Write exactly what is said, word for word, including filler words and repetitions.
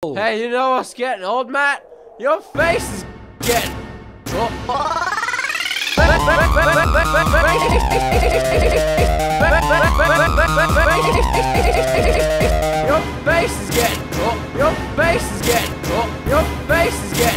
Hey, you know what's getting old, Matt? Your face is getting old. Your face is getting old. Your face is getting old. Your face is getting